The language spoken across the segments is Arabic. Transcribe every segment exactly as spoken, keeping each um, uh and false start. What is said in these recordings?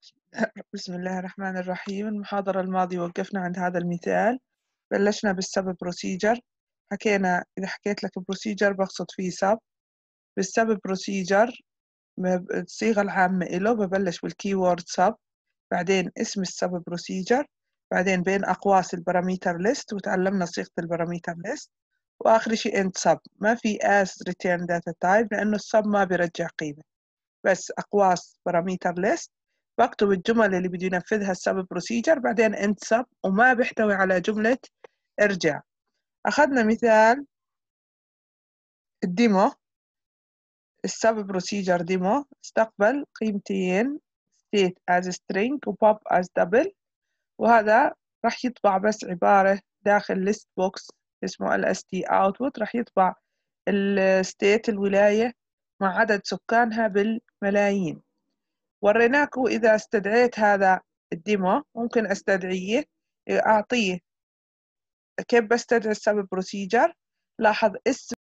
بسم الله الرحمن الرحيم. المحاضرة الماضية وقفنا عند هذا المثال، بلشنا بالسب بروسيجر، حكينا إذا حكيت لك بروسيجر بقصد فيه سب. بالسب بروسيجر الصيغة العامة إله ببلش بالكيورد سب، بعدين اسم السب بروسيجر، بعدين بين أقواس الباراميتر ليست، وتعلمنا صيغة الباراميتر ليست، وآخر شيء end sub. ما في as return data type لأنه السب ما بيرجع قيمة، بس أقواس باراميتر ليست. بكتب الجمل اللي بده ينفذها السب بروسيجر، بعدين end sub، وما بيحتوي على جملة ارجع. أخذنا مثال الديمو، السب بروسيجر ديمو استقبل قيمتين state as string و pop as double، وهذا راح يطبع بس عبارة داخل list box اسمه lst output، راح يطبع الستيت الولاية مع عدد سكانها بالملايين. وريناكم إذا استدعيت هذا الديمو ممكن أستدعيه، أعطيه كيف بستدعي السب بروسيجر. لاحظ اسم،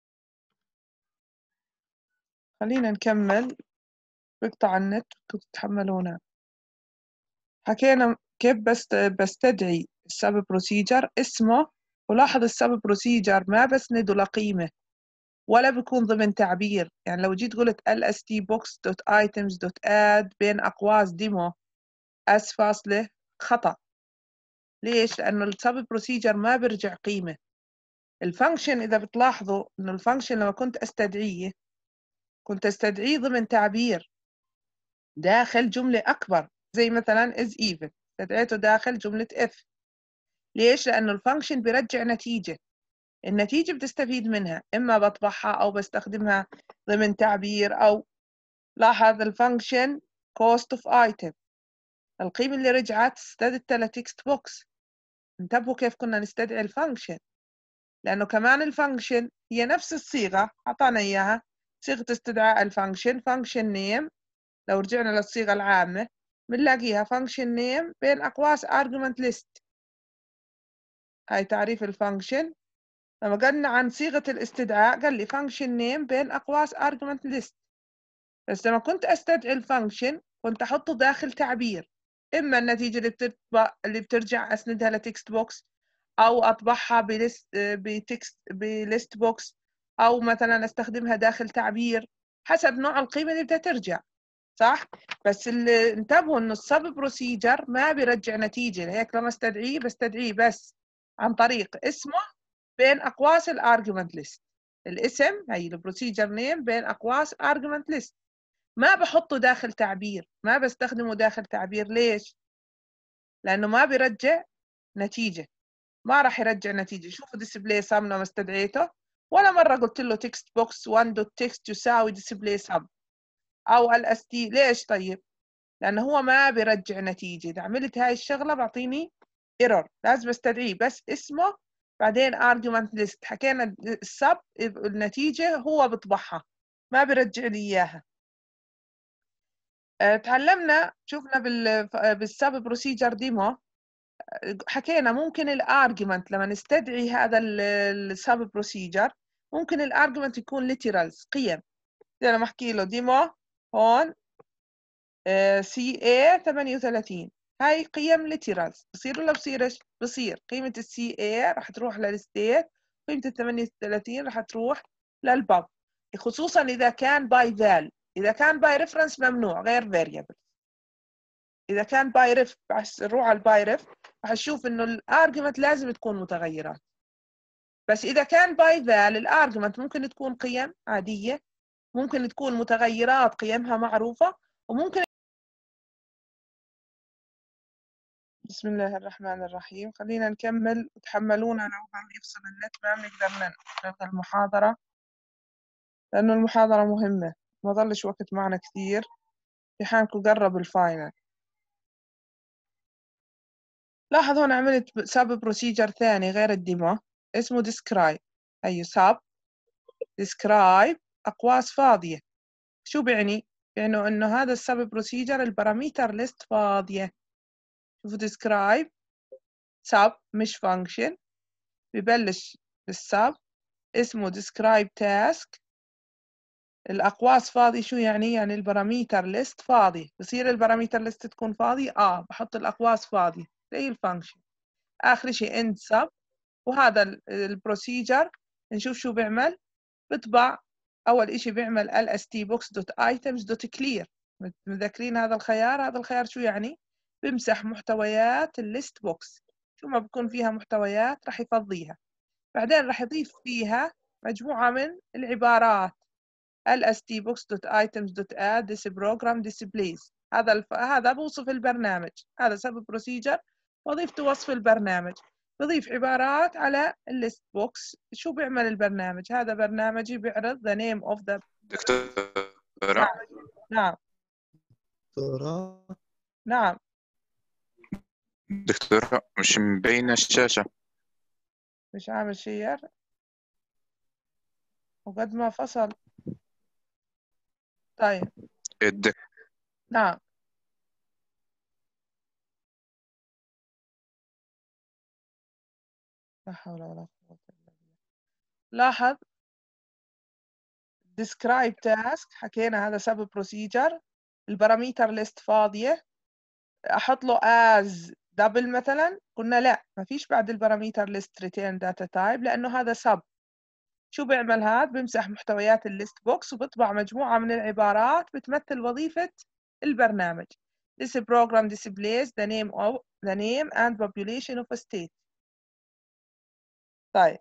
خلينا نكمل بقطع النت كنتوا تتحملونا. حكينا كيف بست... بستدعي السب بروسيجر اسمه، ولاحظ السب بروسيجر ما بسنده لقيمة ولا بيكون ضمن تعبير. يعني لو جيت قلت lstbox.items.add بين أقواس ديمو اس فاصلة، خطأ. ليش؟ لأنه السب بروسيجر ما بيرجع قيمة. الفانكشن إذا بتلاحظوا إنه الفانكشن لما كنت أستدعيه كنت أستدعيه ضمن تعبير داخل جملة أكبر، زي مثلا is even استدعيته داخل جملة if. ليش؟ لأنه الفانكشن بيرجع نتيجة، النتيجة بتستفيد منها، إما بطبعها أو بستخدمها ضمن تعبير. أو لاحظ الفانكشن cost of item، القيمة اللي رجعت استدعت لها text box. انتبهوا كيف كنا نستدعي الفانكشن، لأنه كمان الفانكشن هي نفس الصيغة، أعطانا إياها صيغة استدعاء الفانكشن function name. لو رجعنا للصيغة العامة بنلاقيها function name بين أقواس argument list. هاي تعريف الفانكشن. لما قلنا عن صيغة الاستدعاء قال لي function name بين أقواس argument list. بس لما كنت أستدعي الفانكشن كنت أحطه داخل تعبير، إما النتيجة اللي بتطبع اللي بترجع أسندها لتكست بوكس، أو أطبعها بليست بتكست بليست بوكس، أو مثلا أستخدمها داخل تعبير، حسب نوع القيمة اللي بدها ترجع. صح؟ بس اللي انتبهوا إنه السب بروسيجر ما بيرجع نتيجة، لهيك لما استدعيه بستدعيه بس عن طريق اسمه بين أقواس الارجيومنت ليست. الاسم هي البروسيجر نيم بين أقواس ارجيومنت ليست، ما بحطه داخل تعبير، ما بستخدمه داخل تعبير. ليش؟ لأنه ما بيرجع نتيجة، ما راح يرجع نتيجة. شوفوا ديسبلاي سم لما استدعيته ولا مرة قلت له تكست بوكس واحد دوت تكست يساوي ديسبلاي سم أو ال اس تي. ليش طيب؟ لأنه هو ما بيرجع نتيجة. إذا عملت هاي الشغلة بعطيني ايرور، لازم استدعيه بس اسمه بعدين argument list. حكينا السب النتيجة هو بطبعها، ما بيرجع لي إياها. تعلمنا شفنا بال بالسب بروسيجر ديمو، حكينا ممكن الارجيومنت لما نستدعي هذا السب بروسيجر ممكن الارجيومنت يكون ليترالز قيم. زي لما احكي له ديمو هون سي اي ثمانية وثلاثين، هاي قيم ليترالز، بصير ولا بصيرش؟ بصير. قيمة السي اي راح تروح للستيت، قيمة ال ثمانية وثلاثين راح تروح للباب، خصوصا إذا كان باي فال. إذا كان باي ريفرنس ممنوع، غير فاريبل. إذا كان باي ريف بس نروح على الباي ريف راح نشوف إنه الارجيومنت لازم تكون متغيرات. بس إذا كان باي فال الارجيومنت ممكن تكون قيم عادية، ممكن تكون متغيرات قيمها معروفة، وممكن. بسم الله الرحمن الرحيم. خلينا نكمل، تحملونا لو ضل يفصل النت ما بنقدر نلغي المحاضرة، لأنه المحاضرة مهمة. ما ضلش وقت معنا كثير، امتحانكم قرب الفاينل. لاحظ هون عملت سب بروسيجر ثاني غير الديمو اسمه describe. أي سب describe أقواس فاضية. شو بيعني؟ بيعني إنه هذا السب بروسيجر الباراميتر ليست فاضية. شوفوا describe سب مش function، ببلش بالسب اسمه describe task الأقواس فاضي شو يعني؟ يعني الباراميتر ليست فاضي. بصير الباراميتر ليست تكون فاضي؟ آه بحط الأقواس فاضي زي الفانكشن. آخر شيء end sub، وهذا البروسيجر نشوف شو بيعمل. بطبع أول إشي بيعمل lstbox.items.clear. متذكرين هذا الخيار؟ هذا الخيار شو يعني؟ بمسح محتويات الليست بوكس، شو ما بكون فيها محتويات راح يفضيها. بعدين راح يضيف فيها مجموعة من العبارات lstbox.items.add this program displays. هذا الف... هذا بوصف البرنامج، هذا سب بروسيجر وظيفته وصف البرنامج. بضيف عبارات على الليست بوكس. شو بيعمل البرنامج؟ هذا برنامجي بيعرض the name of the دكتورة نعم نعم دكتورة نعم دكتورة مش مبينة الشاشة. مش عامل شير وقد ما فصل. طيب الدك... نعم لا حول ولا قوة إلا بالله. لاحظ describe task حكينا هذا سب بروسيجر. الباراميتر ليست فاضية، احط له as دبل مثلا. قلنا لا، ما فيش بعد الباراميتر ليست return data type لانه هذا sub. شو بيعمل هذا؟ بمسح محتويات الليست بوكس وبطبع مجموعة من العبارات بتمثل وظيفة البرنامج. This program displays the name of the name and population of a state. طيب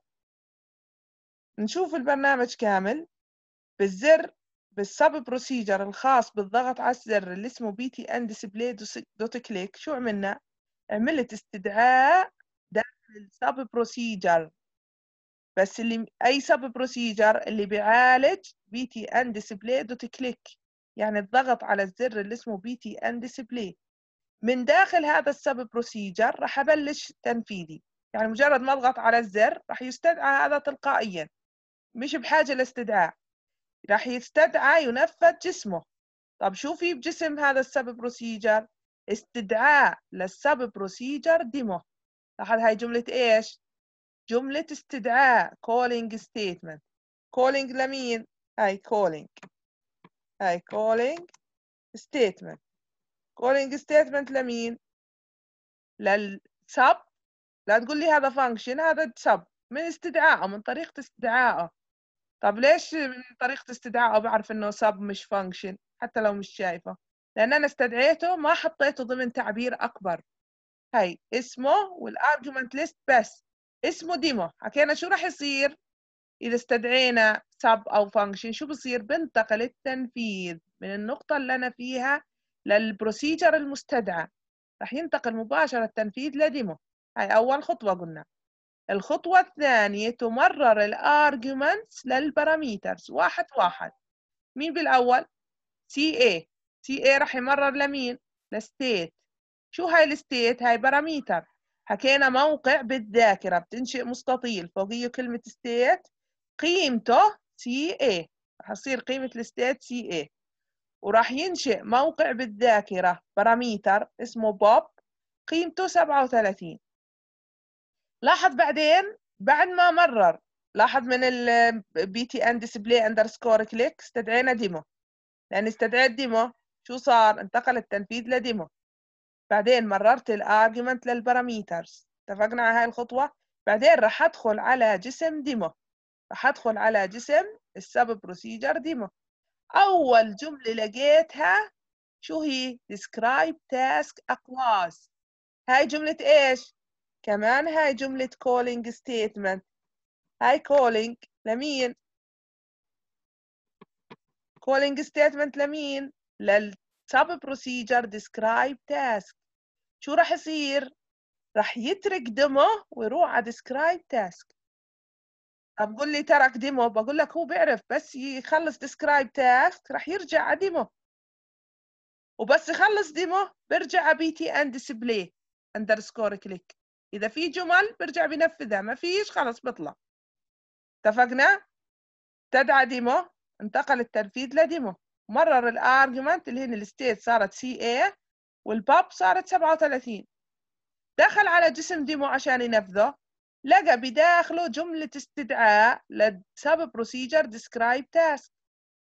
نشوف البرنامج كامل. بالزر بالسب بروسيجر الخاص بالضغط على الزر اللي اسمه بي تي ان ديسبلاي دوت كليك، شو عملنا؟ عملت استدعاء داخل السب بروسيجر، بس اللي اي سب بروسيجر اللي بيعالج بي تي ان ديسبلاي دوت كليك، يعني الضغط على الزر اللي اسمه بي تي ان ديسبلاي. من داخل هذا السب بروسيجر راح ابلش تنفيذي، يعني مجرد ما اضغط على الزر راح يستدعى هذا تلقائيا، مش بحاجه لاستدعاء. راح يستدعى ينفذ جسمه. طب شو في بجسم هذا السب بروسيجر؟ استدعاء للسب بروسيجر ديمو. لاحظ هاي جملة ايش؟ جملة استدعاء calling statement. calling لمين؟ هاي calling هاي calling statement. calling statement لمين؟ للسب. لا تقول لي هذا function، هذا سب من استدعائه، من طريقة استدعائه. طب ليش من طريقة استدعائه بعرف انه سب مش function حتى لو مش شايفه؟ لان انا استدعيته ما حطيته ضمن تعبير اكبر. هاي اسمه والارجيومنت ليست بس اسمه ديمو. حكينا شو راح يصير اذا استدعينا سب او فانكشن؟ شو بصير؟ بنتقل التنفيذ من النقطة اللي انا فيها للبروسيجر المستدعى، راح ينتقل مباشرة التنفيذ لديمو. هاي اول خطوة قلنا. الخطوة الثانية تمرر الارجيومنتس للباراميترز واحد واحد. مين بالاول؟ سي اي. سي اي راح يمرر لمين؟ لستيت. شو هاي الستيت؟ هاي باراميتر. حكينا موقع بالذاكرة بتنشئ مستطيل فوقيه كلمة ستيت، قيمته سي اي، راح تصير قيمة الستيت سي اي. وراح ينشئ موقع بالذاكرة باراميتر اسمه بوب، قيمته سبعة وثلاثين. لاحظ بعدين بعد ما مرر، لاحظ من ال بي تي ان ديسبلاي اندرسكور كليك استدعينا ديمو. لأن استدعيت ديمو شو صار؟ انتقل التنفيذ لديمو. بعدين مررت الارجيومنت للباراميترز، اتفقنا على هاي الخطوة. بعدين راح ادخل على جسم ديمو، راح ادخل على جسم السب بروسيجر ديمو. اول جملة لقيتها شو هي؟ describe task اقواس. هاي جملة ايش؟ كمان هاي جملة calling statement. هاي calling لمين؟ calling statement لمين؟ للسب بروسيجر describe task. شو راح يصير؟ راح يترك ديمو ويروح على describe task. طب قول لي ترك ديمو، بقول لك هو بيعرف بس يخلص describe task راح يرجع على ديمو، وبس يخلص ديمو بيرجع على بي تي ان ديسبلاي اندرسكور كليك. اذا في جمل بيرجع بينفذها، ما فيش خلص بيطلع. اتفقنا؟ استدعى ديمو، انتقل التنفيذ لديمو، مرر الارجيومنت اللي هن الستيت صارت سي اي والباب صارت سبعة وثلاثين. دخل على جسم ديمو عشان ينفذه، لقى بداخله جملة استدعاء للسب بروسيجر describe task.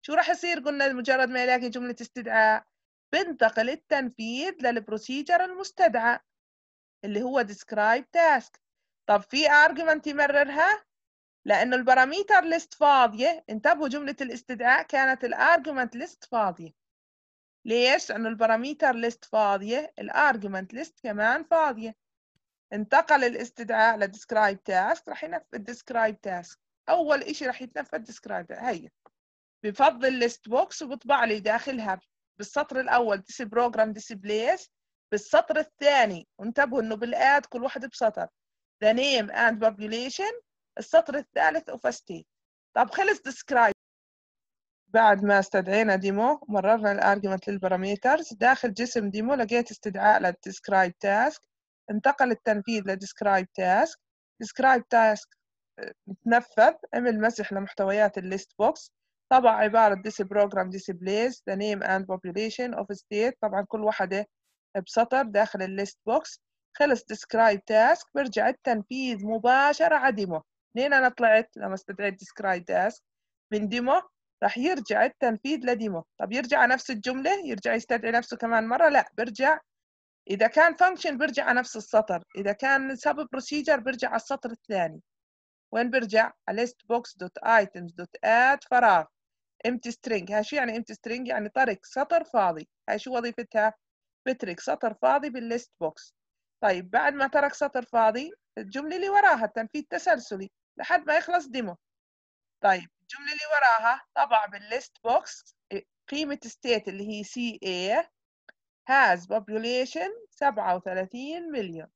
شو راح يصير؟ قلنا مجرد ما يلاقي جملة استدعاء بنتقل التنفيذ للبروسيجر المستدعى اللي هو describe task. طب في argument يمررها؟ لأنه الباراميتر ليست فاضية. انتبهوا، جملة الاستدعاء كانت الارجيومنت ليست فاضية. ليش؟ لأنه الباراميتر ليست فاضية، الارجيومنت ليست كمان فاضية. انتقل الاستدعاء لديسكرايب تاسك، راح ينفذ ديسكرايب تاسك. أول إشي راح يتنفذ ديسكرايب. هي بفضل ليست بوكس وبطبع لي داخلها بالسطر الأول ديس بروجرام ديسبليز، بالسطر الثاني وانتبهوا إنه بالآد كل واحد بسطر the name and population، السطر الثالث of a state. طب خلص describe. بعد ما استدعينا ديمو مررنا الارجيومنت للباراميترز داخل جسم ديمو، لقيت استدعاء للديسكرايب تاسك، انتقل التنفيذ لديسكرايب تاسك، ديسكرايب تاسك تنفذ، عمل مسح لمحتويات الليست بوكس، طبع عبارة this program displays the name and population of state، طبعا كل واحدة بسطر داخل الليست بوكس. خلص describe task، برجع التنفيذ مباشرة على ديمو. منين أنا طلعت لما استدعيت describe task؟ من ديمو راح يرجع التنفيذ لديمو. طب يرجع نفس الجملة؟ يرجع يستدعي نفسه كمان مرة؟ لا، برجع إذا كان function برجع على نفس السطر، إذا كان sub procedure برجع على السطر الثاني. وين برجع؟ على listbox.items.add فراغ empty string. هاي شو يعني empty string؟ يعني طرق سطر فاضي. هاي شو وظيفتها؟ بترك سطر فاضي بالليست بوكس. طيب بعد ما ترك سطر فاضي، الجملة اللي وراها التنفيذ تسلسلي لحد ما يخلص ديمو. طيب الجملة اللي وراها طبع بالليست بوكس قيمة state اللي هي سي إيه has population سبعة وثلاثين مليون.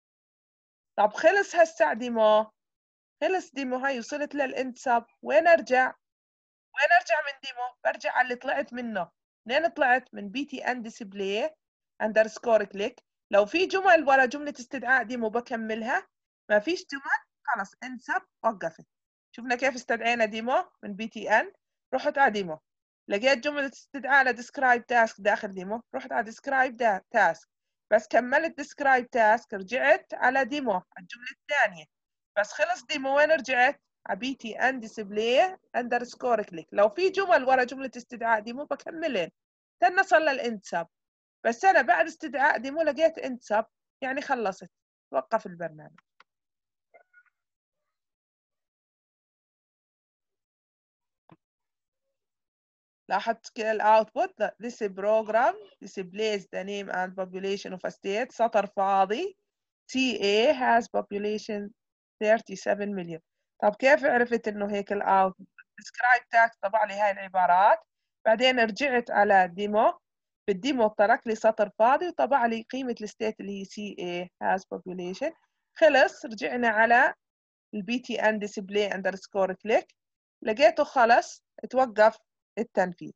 طب خلص هسه ديمو، خلص ديمو، هاي وصلت للإند سب. وين أرجع؟ وين أرجع من ديمو؟ برجع على اللي طلعت منه. منين طلعت؟ من بي تي ان ديسبلاي اندرسكور كليك. لو في جمل ورا جملة استدعاء ديمو بكملها، ما فيش جمل خلص إند سب وقفت. شفنا كيف استدعينا ديمو من بي تي ان. رحت على ديمو، لقيت جملة استدعاء لديسكرايب تاسك داخل ديمو، رحت على ديسكرايب تاسك، بس كملت ديسكرايب تاسك، رجعت على ديمو الجملة الثانية، بس خلص ديمو. وين رجعت؟ على بي تي ان ديسبلاي اندرسكور كليك. لو في جمل ورا جملة استدعاء ديمو بكملين تنصل للإند سب، بس أنا بعد استدعاء ديمو لقيت إند سب، يعني خلصت، وقف البرنامج. لاحظت كده الاوتبوت؟ this program displays the name and population of a state، سطر فاضي سي إيه has population thirty-seven million. طب كيف عرفت انه هيك الاوتبوت؟ describe task طبع لي هاي العبارات، بعدين رجعت على ديمو، بالديمو ترك لي سطر فاضي وطبع لي قيمة الستيت اللي هي سي إيه has population. خلص رجعنا على البي تي ان display underscore click، لقيته خلص توقف التنفيذ.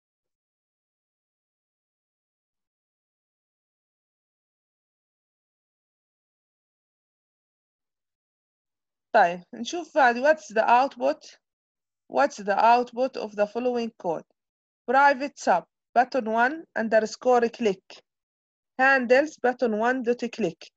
طيب نشوف بعد what's the output what's the output of the following code. private sub button one underscore click handles button one dot click.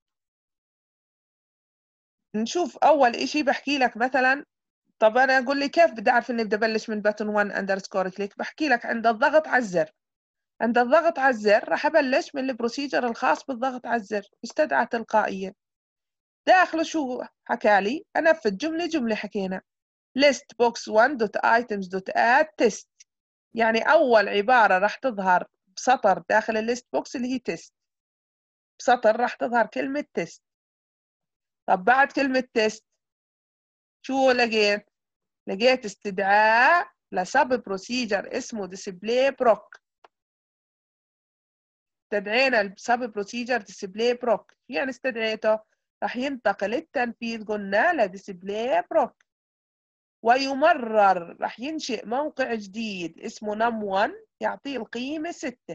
نشوف أول إشي بحكي لك مثلا، طب أنا أقول لي كيف بدي أعرف إني بدي أبلش من button one underscore click؟ بحكي لك عند الضغط على الزر، عند الضغط على الزر راح أبلش من البروسيجر الخاص بالضغط على الزر، مستدعى تلقائيا. داخله شو حكى لي؟ أنفذ جملة جملة حكينا list box one dot items dot add test، يعني أول عبارة راح تظهر بسطر داخل الليست بوكس اللي هي تيست، بسطر راح تظهر كلمة تيست. طب بعد كلمة تيست شو لقيت؟ لقيت استدعاء لسب بروسيجر اسمه display proc. استدعينا السب بروسيجر display proc، يعني استدعيته راح ينتقل التنفيذ قلنا لديسبلاي بروك، ويمرر راح ينشئ موقع جديد اسمه نم واحد يعطيه القيمة ستة.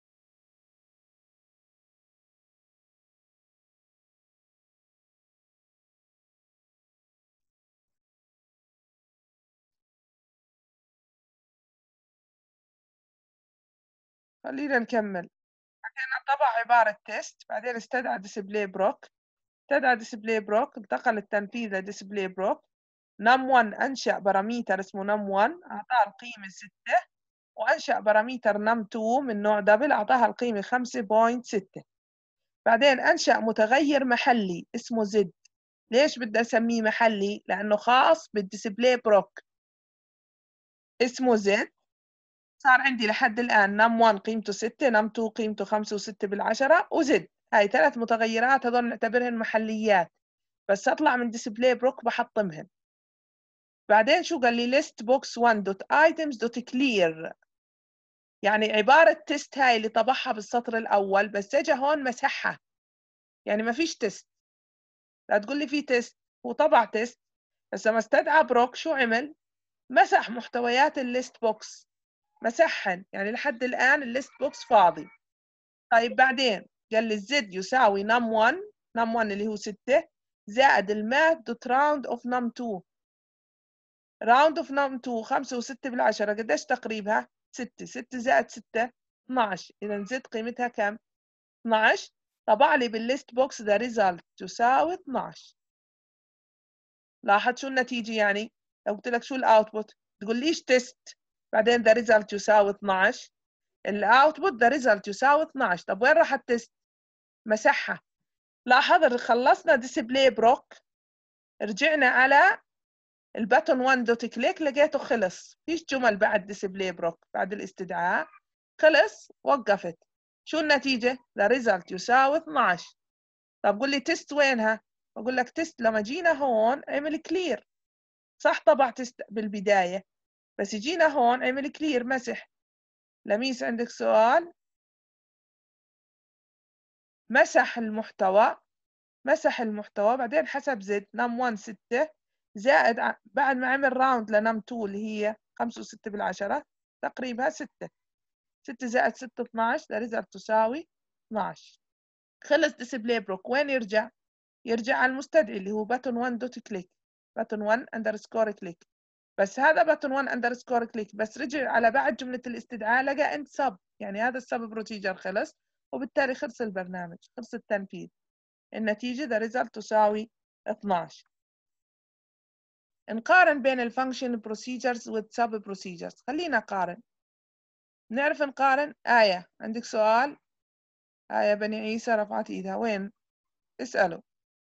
خلينا نكمل. بعدين طبع عبارة تيست، بعدين استدعى display proc، استدعى display proc، انتقل التنفيذ لديسبلاي بروك، نم واحد أنشأ باراميتر اسمه نم واحد أعطاه القيمة ستة، وأنشأ باراميتر نم اثنين من نوع دبل أعطاها القيمة خمسة فاصلة ستة. بعدين أنشأ متغير محلي اسمه زد. ليش بدي أسميه محلي؟ لأنه خاص بالديسبلاي بروك، اسمه زد. صار عندي لحد الآن نم واحد قيمته ستة، نم اثنين قيمته خمسة وستة بالعشرة، وزد. هاي ثلاث متغيرات هذول نعتبرهن محليات، بس أطلع من ديسبلاي بروك بحطمهن. بعدين شو قال لي؟ list box one dot items dot clear، يعني عبارة تيست هاي اللي طبعها بالسطر الأول، بس اجى هون مسحها، يعني ما فيش تيست. لا تقول لي في تيست، هو طبع تيست، بس لما استدعى بروك شو عمل؟ مسح محتويات الليست بوكس، مسحهن، يعني لحد الآن الليست بوكس فاضي. طيب بعدين قال لي الزد يساوي نم واحد، نم واحد اللي هو ستة، زائد الماث دوت راوند اوف نم اثنين. راوند اوف نم اثنين خمسة وستة بالعشرة، قديش تقريبها؟ ستة، ستة زائد ستة اثنعش، إذا زد قيمتها كم؟ اثنعش. طبع لي بالليست بوكس ذا ريزلت تساوي اثنعش. لاحظ شو النتيجة يعني؟ لو قلت لك شو الاوتبوت تقول ليش تيست بعدين ذا ريزلت يساوي اثنعش. الاوتبوت ذا ريزلت يساوي اثنعش. طب وين راح التيست؟ مسحها. لاحظ خلصنا ديسبلاي بروك، رجعنا على الباتون واحد دوت كليك، لقيته خلص، فيش جمل بعد ديسبلاي بروك بعد الاستدعاء، خلص وقفت. شو النتيجة؟ ذا ريزلت يساوي اثنعش. طب قول لي تيست وينها؟ بقول لك تيست لما جينا هون عمل كلير، صح طبع تيست بالبداية، بس يجينا هون عمل كلير مسح. لميس عندك سؤال؟ مسح المحتوى، مسح المحتوى بعدين حسب زد نم واحد ستة، زائد بعد ما عمل راوند لنم اثنين اللي هي خمسة وستة بالعشرة، تقريبها ستة. ستة زائد ستة اثنعش، ده ريزلت تساوي اثنعش. خلص ديسبلاي بروك، وين يرجع؟ يرجع على المستدعي اللي هو باتون واحد دوت كليك، باتون واحد اندرسكور كليك. بس هذا باتون واحد اندرسكور كليك بس رجع على بعد جملة الاستدعاء لقى انت سب، يعني هذا السب بروسيجر خلص، وبالتالي خلص البرنامج، خلص التنفيذ. النتيجة the result تساوي اثنعش. نقارن بين الفانكشن بروسيجرز والسب بروسيجرز. خلينا نقارن، نعرف نقارن. آية عندك سؤال؟ آية بني عيسى رفعت ايدها، وين؟ اسألوا.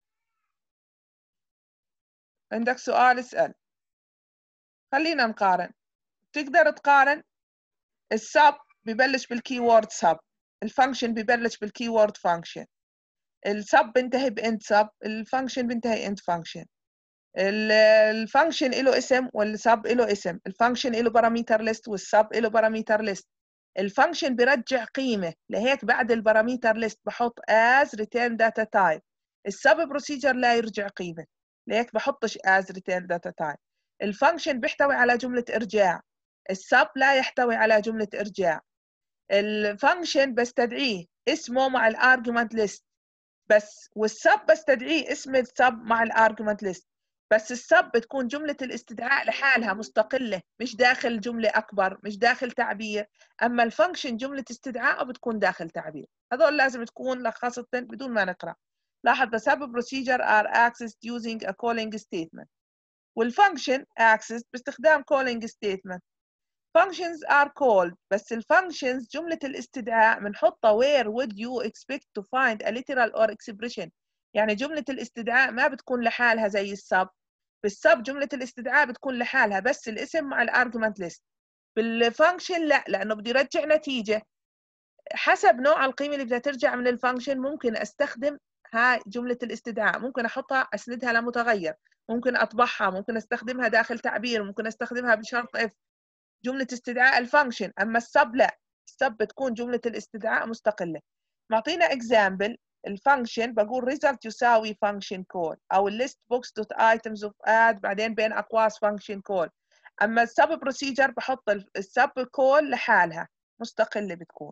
عندك سؤال اسأل. خلينا نقارن. تقدر تقارن. السب ببلش بالكيورد سب، الفانكشن ببلش بالكيورد فانكشن، السب بينتهي باند سب، الفانكشن بينتهي اند فانكشن. الفانكشن له اسم والسب له اسم، الفانكشن له باراميتر ليست والسب له باراميتر ليست. الفانكشن بيرجع قيمه، لهيك بعد الباراميتر ليست بحط as return data type. السب بروسيجر لا يرجع قيمه، لهيك بحطش as return data type. الفانكشن بيحتوي على جمله ارجاع، السب لا يحتوي على جمله ارجاع. الفانكشن بستدعيه اسمه مع الارجيومنت ليست بس، والسب بستدعيه اسم السب مع الارجيومنت ليست بس. السب بتكون جملة الاستدعاء لحالها مستقلة، مش داخل جملة أكبر، مش داخل تعبير. أما الفانكشن جملة استدعاء بتكون داخل تعبير. هذول لازم تكون لخصت بدون ما نقرأ. لاحظ the sub procedure are accessed using a calling statement، والفانكشن accessed باستخدام calling statement. functions are called، بس الفانكشنز جملة الاستدعاء بنحطها where would you expect to find a literal or expression، يعني جملة الاستدعاء ما بتكون لحالها زي السب. بالسب جملة الاستدعاء بتكون لحالها بس الاسم مع الارجمنت ليست. بالفانكشن لا، لأنه بدي يرجع نتيجة حسب نوع القيمة اللي بدها ترجع من الفانكشن. ممكن استخدم هاي جملة الاستدعاء، ممكن احطها اسندها لمتغير، ممكن اطبعها، ممكن استخدمها داخل تعبير، ممكن استخدمها بشرط اف، جملة استدعاء الفانكشن. أما السب لا، السب بتكون جملة الاستدعاء مستقلة. معطينا example الفانكشن، بقول result يساوي function call أو list box dot items of add بعدين بين أقواس function call. أما السب بروسيجر بحط السب call لحالها مستقلة بتكون.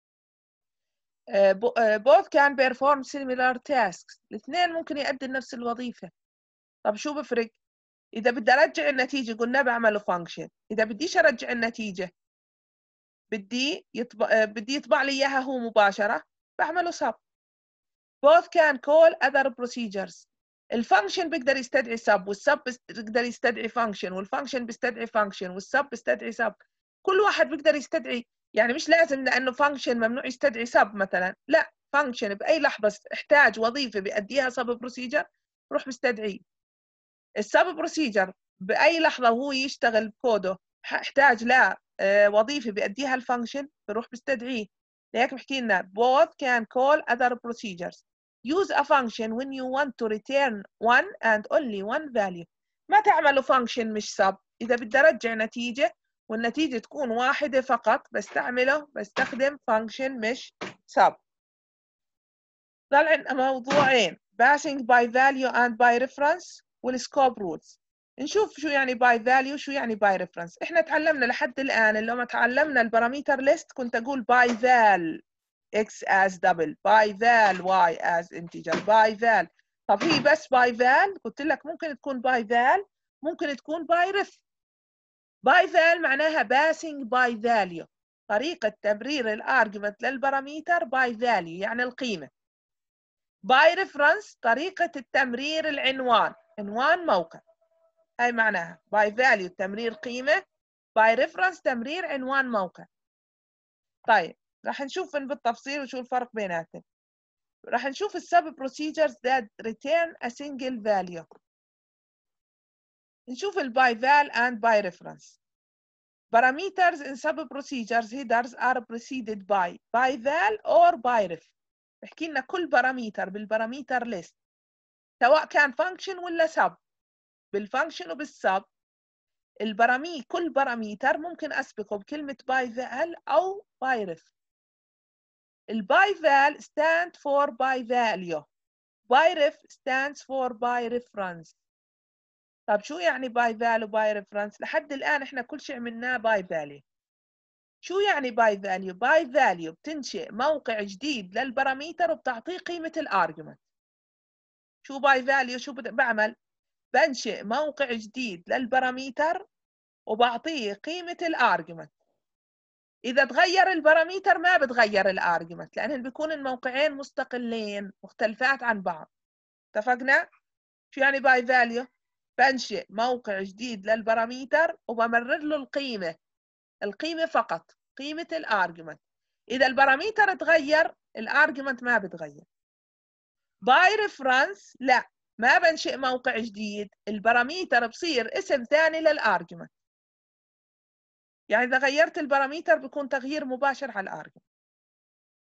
both can perform similar tasks، الاثنين ممكن يؤدي نفس الوظيفة. طب شو بفرق؟ إذا بدي أرجع النتيجة قلنا بعمله function، إذا بديش أرجع النتيجة بدي يطبع بدي يطبع لي إياها هو مباشرة بعمله sub. both can call other procedures، الفانكشن بيقدر يستدعي سب، والسب بيقدر يستدعي فانكشن، والفانكشن بيستدعي فانكشن، والسب بيستدعي سب. كل واحد بيقدر يستدعي، يعني مش لازم لانه فانكشن ممنوع يستدعي سب مثلا، لا، فانكشن باي لحظه احتاج وظيفه بيأديها سب بروسيجر روح بيستدعيه. السب بروسيجر باي لحظه وهو يشتغل بكوده احتاج لا وظيفه بيأديها الفانكشن بروح بيستدعيه. لهيك بحكي لنا both can call other procedures. Use a function when you want to return one and only one value. ما تعملوا function مش sub. إذا بدي أرجع نتيجة والنتيجة تكون واحدة فقط بستعمله بستخدم function مش sub. ضل عندنا موضوعين passing by value and by reference والscope rules. نشوف شو يعني by value شو يعني by reference. احنا تعلمنا لحد الآن لما تعلمنا الباراميتر list كنت أقول by val x as double by val y as integer by val. طب هي بس by val؟ قلت لك ممكن تكون by val ممكن تكون by ref. by val معناها passing by value، طريقة تبرير الارجمنت للباراميتر by value يعني القيمة. by reference طريقة التمرير العنوان، عنوان موقع، هاي معناها by value تمرير قيمة، by reference تمرير عنوان موقع. طيب راح نشوف بالتفصيل وشو الفرق بيناتهم. راح نشوف السب procedures that return a single value. نشوف ال by val and by reference. Parameters in sub procedures headers are preceded by by val or by ref. بحكي لنا كل باراميتر بالباراميتر list سواء كان function ولا sub. بالفانكشن وبالسب البرامي كل باراميتر ممكن اسبقه بكلمه باي فال او باي ريف. الباي فال stand for by value، باي ريف stands for by reference. طب شو يعني باي فال وباي ريفرنس؟ لحد الان احنا كل شيء عملناه باي فاليو. شو يعني باي فاليو؟ باي فاليو بتنشئ موقع جديد للباراميتر وبتعطيه قيمه الارجمنت. شو باي فاليو؟ شو بعمل؟ بنشئ موقع جديد للباراميتر وبعطيه قيمة الارجمنت. إذا تغير الباراميتر ما بتغير الارجمنت لأنهم بيكون الموقعين مستقلين مختلفات عن بعض. اتفقنا؟ شو يعني باي فاليو؟ بنشئ موقع جديد للباراميتر وبمرر له القيمة، القيمة فقط، قيمة الارجمنت. إذا الباراميتر تغير الارجمنت ما بتغير. باي ريفرنس لا، ما بنشئ موقع جديد، الباراميتر بصير اسم ثاني للارجمنت. يعني إذا غيرت الباراميتر بيكون تغيير مباشر على الارجمنت.